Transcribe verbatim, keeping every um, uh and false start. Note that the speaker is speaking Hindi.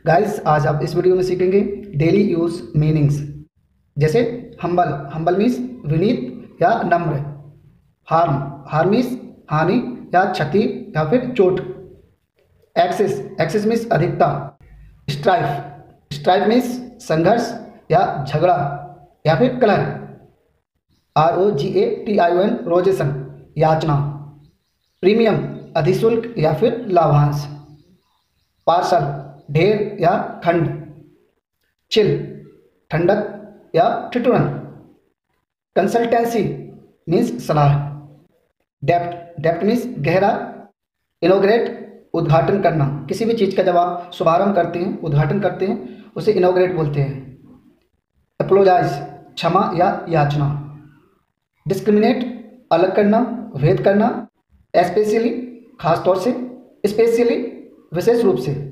गाइस, आज आप इस वीडियो में सीखेंगे डेली यूज मीनिंग्स। जैसे हम्बल, हम्बल मीन्स विनीत या नम्र। हार्म, हार्म मीन्स हानि या क्षति या फिर चोट। एक्सेस, एक्सेस मीन्स अधिकता। स्ट्राइफ, स्ट्राइफ मीन्स संघर्ष या झगड़ा या फिर कलह। R O G A T I O N, rogation, याचना। प्रीमियम, अधिशुल्क या फिर लाभांश। पार्सल, ढेर या खंड। चिल, ठंडक या ठिठुरन। कंसल्टेंसी मीन्स सलाह। डेप्थ, डेप्थ मीन्स गहरा। इनोग्रेट, उद्घाटन करना। किसी भी चीज़ का जब आप शुभारंभ करते हैं, उद्घाटन करते हैं, उसे इनोग्रेट बोलते हैं। एप्लोजाइज, क्षमा या याचना। डिस्क्रिमिनेट, अलग करना, भेद करना। स्पेशली, खास तौर से। स्पेशली, विशेष रूप से।